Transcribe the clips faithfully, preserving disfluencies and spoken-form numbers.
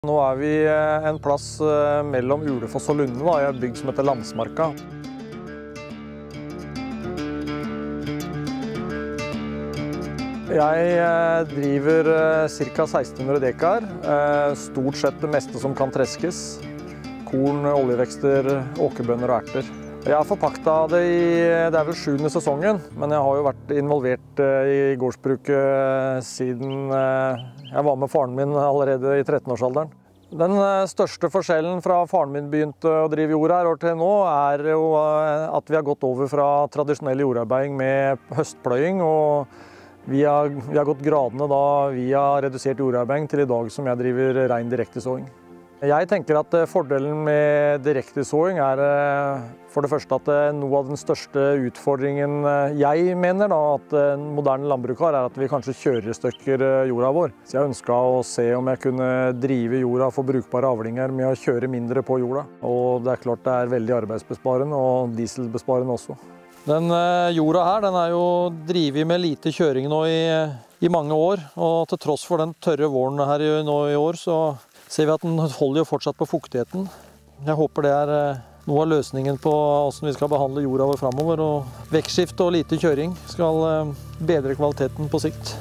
Nå er vi en plass mellom Ulefoss og Lunde, da, i et bygg som heter Landsmarka. Jeg driver ca. seksten hundre dekar, stort sett det meste som kan treskes. Korn, oljevekster, åkerbønner og erter. Jeg har forpakta det i det er vel sjuende sesongen, men jeg har jo vært involvert i gårdsbruket siden jeg var med faren min allerede i trettenårsalderen. Den største forskjellen fra faren min begynte å drive jord her og til nå, er jo at vi har gått over fra tradisjonell jordarbeiding med høstpløying, og vi har, vi har gått gradene da via redusert jordarbeiding til i dag som jeg driver ren direktesåing. Jeg tenker at fordelen med direktesåing er for det første at noe av den største utfordringen jeg mener da, at moderne landbruk har, er at vi kanskje kjører i stykker jorda vår. Så jeg ønsket å se om jeg kunne drive jorda for brukbare avlinger med å kjøre mindre på jorda. Og det er klart det er veldig arbeidsbesparende og dieselbesparende også. Den jorda her den er jo drivet med lite kjøring nå i, i mange år, og til tross for den tørre våren her nå i år, så ser vi at den holder jo fortsatt på fuktigheten. Jeg håper det er noe av løsningen på hvordan vi skal behandle jorda vår fremover, og vekstskifte og lite kjøring skal bedre kvaliteten på sikt.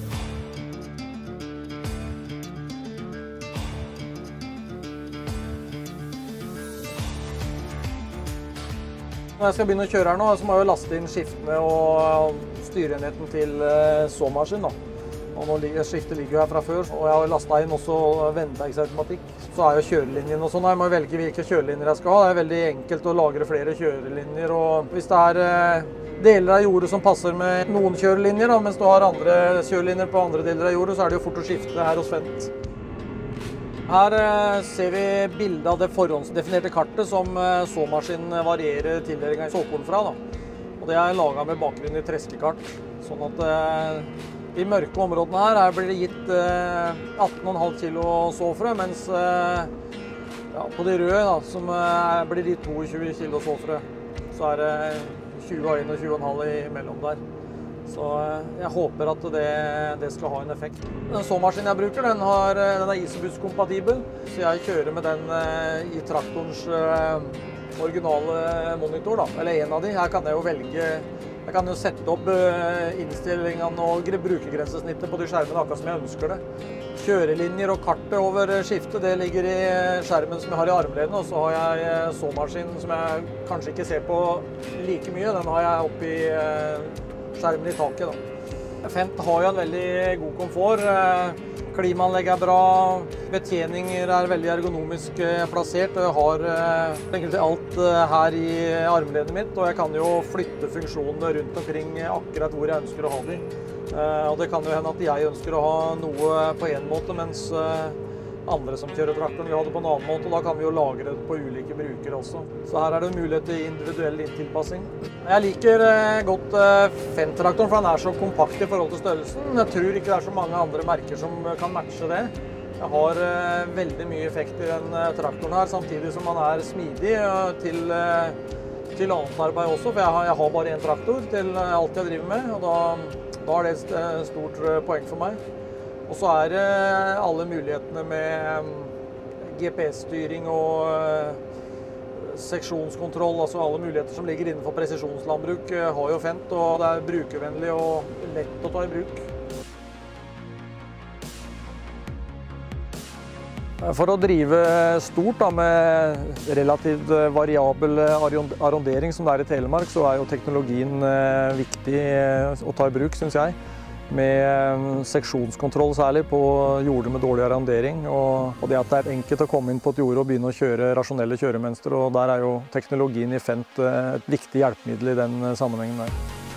Når jeg skal begynne å kjøre her nå, så må jeg jo laste inn skiftene og styreenheten til såmaskin da. Og nå skiftet ligger jo her fra før, og jeg har lastet inn også vendebergsautomatikk. Så er jo kjørelinjen og sånn, jeg må velge hvilke kjørelinjer jeg skal ha. Det er veldig enkelt å lagre flere kjørelinjer, og hvis det er deler av jordet som passer med noen kjørelinjer, da, mens du har andre kjørelinjer på andre deler av jordet, så er det jo fort å skifte her hos Fendt. Her ser vi bildet av det forhåndsdefinerte kartet som såmaskinen varierer tildelingen av såkorn fra. Da. Og det er laget med bakgrunn i treskekart, sånn at i mørke områdene her, her blir det gitt atten komma fem kilo såfrø, mens ja, på de røde, da, som blir gitt tjueto kilo såfrø, så er det tjue komma en og tjue komma fem imellom der. Så jeg håper at det, det skal ha en effekt. Den såmaskinen jeg bruker, den, har, den er Isobus-kompatibel, så jeg kjører med den i traktorens originale monitor, da, eller en av de. Her kan jeg jo velge Jeg kan jo sette opp innstillingene og brukergrensesnittet på de skjermene akkurat som jeg ønsker det. Kjørelinjer og kartet over skiftet, det ligger i skjermen som jeg har i armledene, og så har jeg såmaskinen som jeg kanskje ikke ser på like mye. Den har jeg oppi skjermen i taket. Da. Fendt har jo en veldig god komfort. Klimaanlegg er bra, betjeninger er veldig ergonomisk plassert, og jeg har egentlig alt her i armledet mitt, og jeg kan jo flytte funksjonene rundt omkring akkurat hvor jeg ønsker å ha dem. Og det kan jo hende at jeg ønsker å ha noe på en måte, mens andre som kjører traktoren vil ha det på en annen måte, og da kan vi jo lagre det på ulike brukere også. Så her er det mulighet til individuell tilpassing. Jeg liker godt Fendt-traktoren, for den er så kompakt i forhold til størrelsen. Jeg tror ikke det er så mange andre merker som kan matche det. Jeg har veldig mye effekt i den traktoren her, samtidig som man er smidig til, til annet arbeid også, for jeg har, jeg har bare en traktor til alt jeg driver med, og da, da er det et stort poeng for meg. Og så er det alle mulighetene med G P S-styring og seksjonskontroll, altså alle muligheter som ligger innenfor presisjonslandbruk har jo Fendt, og det er brukervennlig og lett å ta i bruk. For å drive stort da, med relativt variabel arrondering som det er i Telemark, så er jo teknologien viktig å ta i bruk, synes jeg. Med seksjonskontroll særlig på jorder med dårlig arrondering, og, og det at det er enkelt å komme inn på et jord og begynne å kjøre rasjonelle kjøremønster, og der er jo teknologien i Fendt et viktig hjelpemiddel i den sammenhengen der.